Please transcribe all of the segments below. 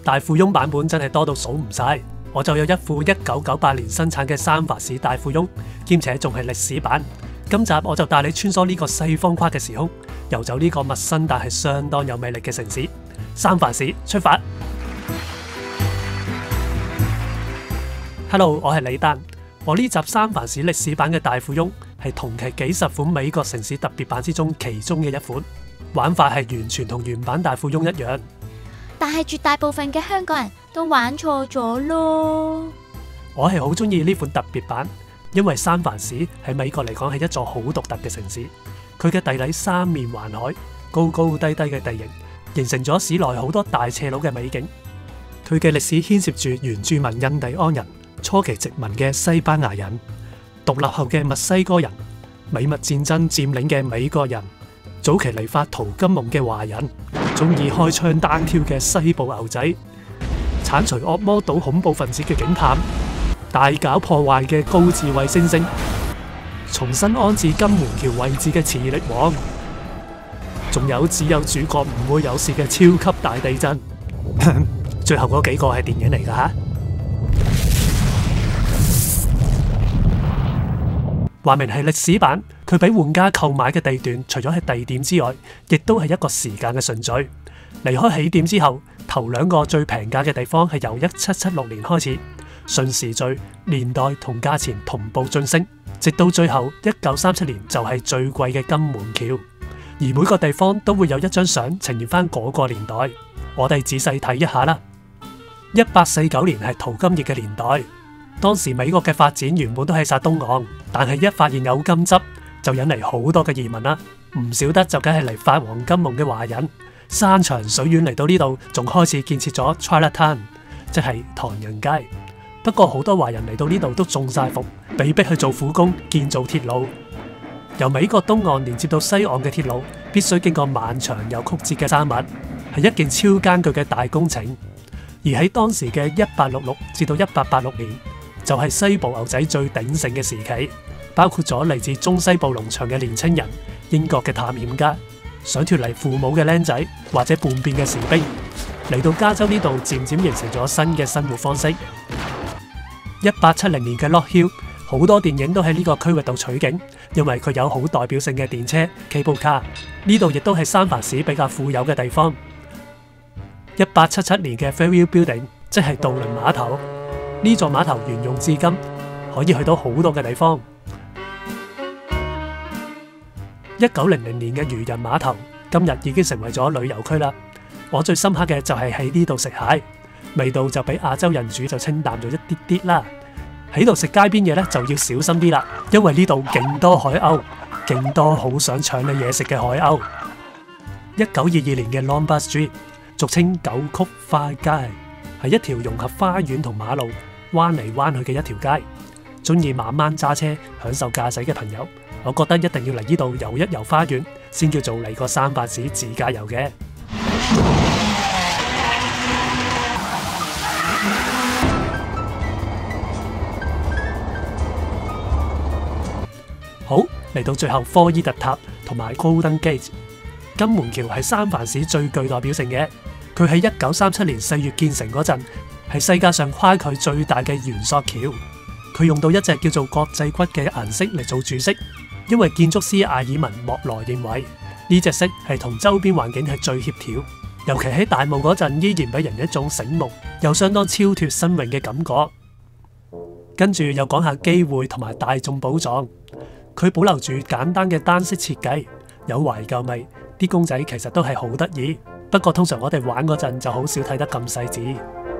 大富翁版本真係多到數唔晒，我就有一副1998年生產嘅三藩市大富翁，兼且仲係歷史版。今集我就帶你穿梭呢個西方框嘅時空，遊走呢個陌生但係相當有魅力嘅城市——三藩市，出發。Hello， 我係李丹。我呢集三藩市歷史版嘅大富翁係同期幾十款美國城市特別版之中其中嘅一款，玩法係完全同原版大富翁一樣。 但係絕大部分嘅香港人都玩錯咗咯。 我係好中意呢款特別版，因為三藩市喺美國嚟講係一座好獨特嘅城市，佢嘅地理三面環海，高高低低嘅地形，形成咗市內好多大斜路嘅美景。佢嘅歷史牽涉住原住民印第安人、初期殖民嘅西班牙人、獨立後嘅墨西哥人、美墨戰爭佔領嘅美國人、早期嚟發淘金夢嘅華人、中意開槍單挑嘅西部牛仔、剷除惡魔島恐怖分子嘅警探、大搞破壞嘅高智慧猩猩、重新安置金門橋位置嘅磁力王，仲有只有主角唔會有事嘅超級大地震。最後嗰幾個係電影嚟㗎吓。話明係歷史版，佢俾玩家購買嘅地段，除咗係地點之外，亦都係一個時間嘅順序。離開起點之後，頭兩個最平價嘅地方係由1776年開始，順時序、年代同價錢同步晉升，直到最後1937年就係最貴嘅金門橋。而每個地方都會有一張相呈現翻嗰個年代，我哋仔細睇一下啦。1849年係淘金熱嘅年代。當時美國嘅發展原本都係殺東岸，但係一發現有金執，就引嚟好多嘅移民啦。唔少得就梗係嚟發黃金夢嘅華人，山長水遠嚟到呢度，仲開始建設咗 Chinatown， 即係唐人街。不過好多華人嚟到呢度都中晒伏，被逼去做苦工建造鐵路。由美國東岸連接到西岸嘅鐵路，必須經過漫長又曲折嘅山脈，係一件超艱巨嘅大工程。而喺當時嘅1866至到1886年，就係西部牛仔最鼎盛嘅時期，包括咗嚟自中西部農場嘅年青人、英國嘅探險家、想脫離父母嘅僆仔或者叛變嘅士兵，嚟到加州呢度漸漸形成咗新嘅生活方式。1870年嘅 Log Hill， 好多電影都喺呢個區域度取景，因為佢有好代表性嘅電車 Cable Car。呢度亦都係三藩市比較富有嘅地方。1877年嘅 Fairview Building， 即係渡輪碼頭。呢座碼頭沿用至今，可以去到好多嘅地方。1900年嘅漁人碼頭，今日已經成為咗旅遊區啦。我最深刻嘅就係喺呢度食蟹，味道就比亞洲人煮就清淡咗一啲啲啦。喺度食街邊嘢咧就要小心啲啦，因為呢度勁多海鷗，勁多好想搶你嘢食嘅海鷗。1922年嘅 Lombard Street， 俗稱九曲花街，係一條融合花園同馬路彎嚟彎去嘅一條街。中意慢慢揸車享受駕駛嘅朋友，我覺得一定要嚟呢度遊一遊花園，先叫做嚟個三藩市自駕遊嘅。好，嚟到最後科伊特塔同埋 Golden Gate。 金門橋係三藩市最具代表性嘅，佢喺1937年4月建成嗰陣，係世界上跨距最大嘅圓索橋。佢用到一隻叫做國際骨嘅顏色嚟做主色，因為建築師艾爾文莫羅認為呢隻色係同周邊環境係最協調，尤其喺大霧嗰陣依然俾人一種醒目又相當超脫新穎嘅感覺。跟住又講下機會同埋大眾寶藏，佢保留住簡單嘅單色設計，有懷舊味，啲公仔其實都係好得意。不過通常我哋玩嗰陣就好少睇得咁細緻。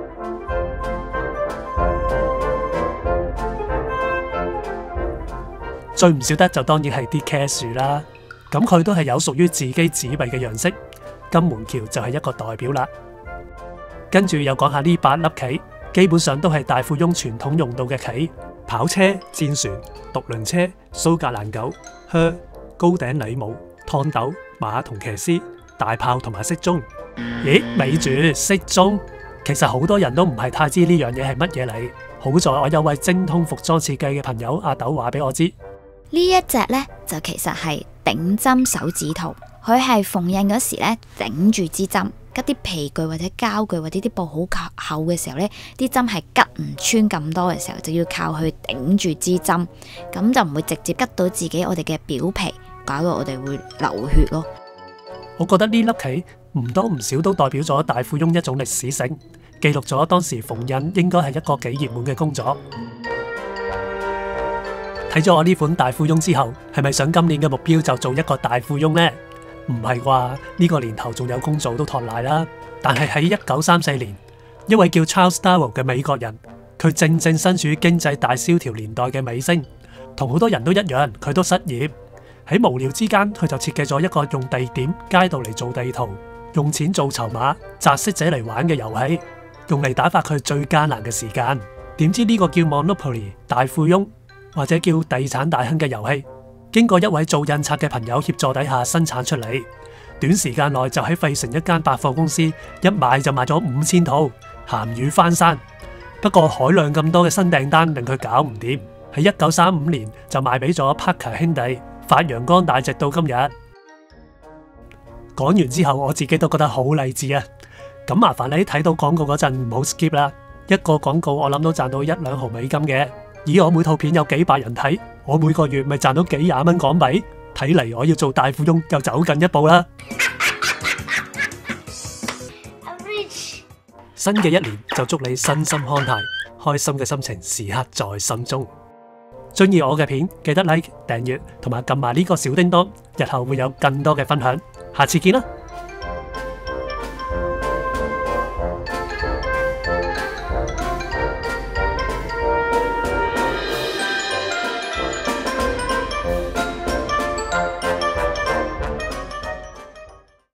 最唔少得就當然係啲茄樹啦，咁佢都係有屬於自己紙幣嘅樣式，金門橋就係一個代表啦。跟住又講下呢8粒棋，基本上都係大富翁傳統用到嘅棋：跑車、戰船、獨輪車、蘇格蘭狗、靴、高頂禮帽、熨斗、馬同騎師、大炮同埋骰盅。咦，咪住骰盅，其實好多人都唔係太知呢樣嘢係乜嘢嚟。好在我有位精通服裝設計嘅朋友阿豆話俾我知， 呢一隻呢，就其實係頂針手指套，佢係縫印嗰時呢頂住支針， 吉啲皮具或者膠具或者啲布好厚嘅時候呢，啲針係吉唔穿咁多嘅時候，就要靠去頂住支針，咁就唔會直接吉到自己我哋嘅表皮，搞到我哋會流血咯。 我覺得呢粒棋唔多唔少都代表咗大富翁一種歷史性，記錄咗當時縫紉應該係一個幾熱門嘅工作。睇咗我呢款大富翁之後，係咪想今年嘅目標就做一個大富翁呢？唔係啩？呢個年頭仲有工做都托賴啦。但係喺1934年，一位叫 Charles Darrow 嘅美國人，佢正正身處經濟大蕭條年代嘅尾聲，同好多人都一樣，佢都失業。喺無聊之間，佢就設計咗一個用地點、街道嚟做地圖，用錢做籌碼、擲骰仔嚟玩嘅遊戲，用嚟打發佢最艱難嘅時間。點知呢個叫 Monopoly 大富翁，或者叫地產大亨嘅遊戲，經過一位做印刷嘅朋友協助底下生產出嚟，短時間內就喺費城一間百貨公司一買就賣咗5000套，鹹魚翻山。不過海量咁多嘅新訂單令佢搞唔掂，喺1935年就賣俾咗 Parker 兄弟，發揚光大直到今日。講完之後，我自己都覺得好勵志啊！咁麻煩你睇到廣告嗰陣唔好 skip 啦，一個廣告我諗都賺到1-2毫美金嘅。以我每套片有幾百人睇，我每個月咪賺到幾廿蚊港幣。睇嚟我要做大富翁又走近一步啦。新嘅一年就祝你身心康泰，開心嘅心情時刻在心中。鍾意我嘅片記得 like、訂閱同埋撳埋呢個小叮當，日後會有更多嘅分享。下次見啦！